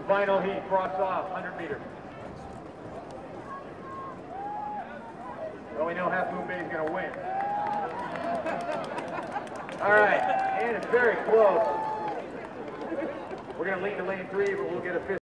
Final heat, Frosh-Soph, 100 meters. Well, we know Half Moon Bay is going to win. All right, and it's very close. We're going to lead to lane 3, but we'll get a fifth.